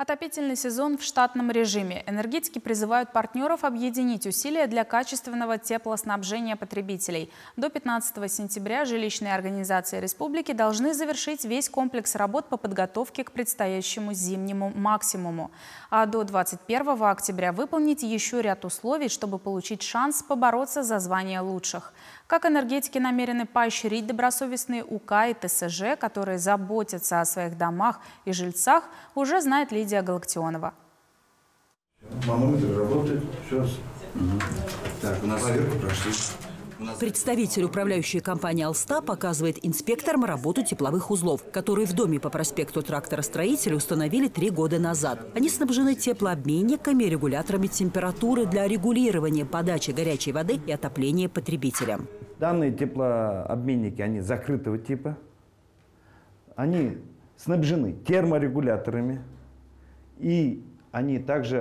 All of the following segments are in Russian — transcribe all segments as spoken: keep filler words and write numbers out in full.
Отопительный сезон в штатном режиме. Энергетики призывают партнеров объединить усилия для качественного теплоснабжения потребителей. До пятнадцатого сентября жилищные организации республики должны завершить весь комплекс работ по подготовке к предстоящему зимнему максимуму. А до двадцать первого октября выполнить еще ряд условий, чтобы получить шанс побороться за звание лучших. Как энергетики намерены поощрить добросовестные УК и ТСЖ, которые заботятся о своих домах и жильцах, уже знает Лидия Галактионова. Манометр работает. Сейчас. Угу. Так, у нас проверку прошли. Представитель управляющей компании «Алста» показывает инспекторам работу тепловых узлов, которые в доме по проспекту Тракторостроителя установили три года назад. Они снабжены теплообменниками и регуляторами температуры для регулирования подачи горячей воды и отопления потребителям. Данные теплообменники, они закрытого типа. Они снабжены терморегуляторами. И они также,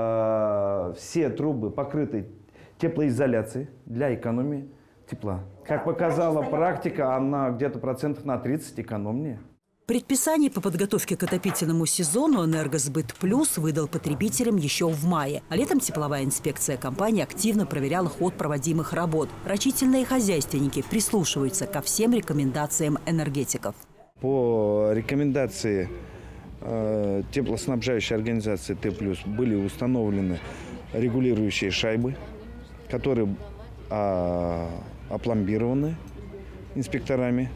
э, все трубы покрыты теплоизоляцией для экономии тепла. Как показала практика, она где-то процентов на тридцать экономнее. Предписание по подготовке к отопительному сезону «Энергосбыт Плюс» выдал потребителям еще в мае. А летом тепловая инспекция компании активно проверяла ход проводимых работ. Рачительные хозяйственники прислушиваются ко всем рекомендациям энергетиков. По рекомендации э, теплоснабжающей организации Т плюс были установлены регулирующие шайбы, которые а, опломбированы инспекторами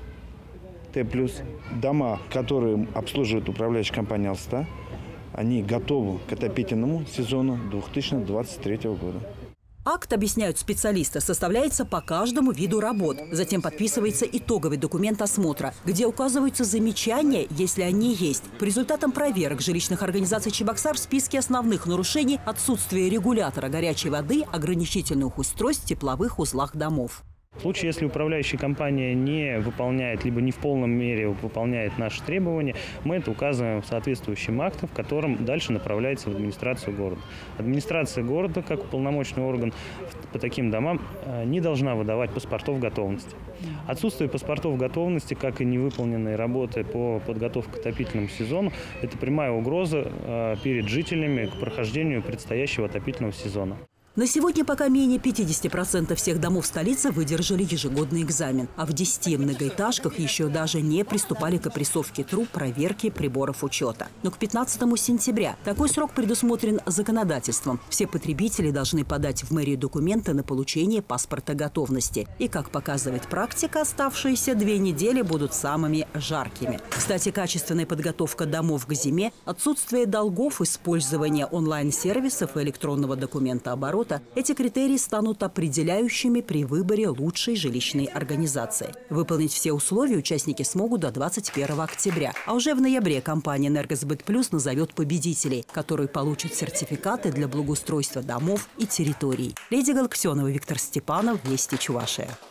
Т плюс. Дома, которые обслуживает управляющая компания «Алста», они готовы к отопительному сезону две тысячи двадцать третьего года. Акт, объясняют специалисты, составляется по каждому виду работ. Затем подписывается итоговый документ осмотра, где указываются замечания, если они есть. По результатам проверок жилищных организаций Чебоксар в списке основных нарушений отсутствие регулятора горячей воды, ограничительных устройств в тепловых узлах домов. В случае, если управляющая компания не выполняет, либо не в полном мере выполняет наши требования, мы это указываем в соответствующем акте, в котором дальше направляется в администрацию города. Администрация города, как уполномоченный орган по таким домам, не должна выдавать паспортов готовности. Отсутствие паспортов готовности, как и невыполненные работы по подготовке к отопительному сезону, это прямая угроза перед жителями к прохождению предстоящего отопительного сезона. На сегодня пока менее пятидесяти процентов всех домов столицы выдержали ежегодный экзамен. А в десяти многоэтажках еще даже не приступали к опрессовке труб, проверке приборов учета. Но к пятнадцатому сентября такой срок предусмотрен законодательством. Все потребители должны подать в мэрию документы на получение паспорта готовности. И, как показывает практика, оставшиеся две недели будут самыми жаркими. Кстати, качественная подготовка домов к зиме, отсутствие долгов, использование онлайн-сервисов и электронного документа оборота – эти критерии станут определяющими при выборе лучшей жилищной организации. Выполнить все условия участники смогут до двадцать первого октября. А уже в ноябре компания «Энергосбыт Плюс» назовет победителей, которые получат сертификаты для благоустройства домов и территорий. Лидия Галактионова, Виктор Степанов, Вести Чувашия.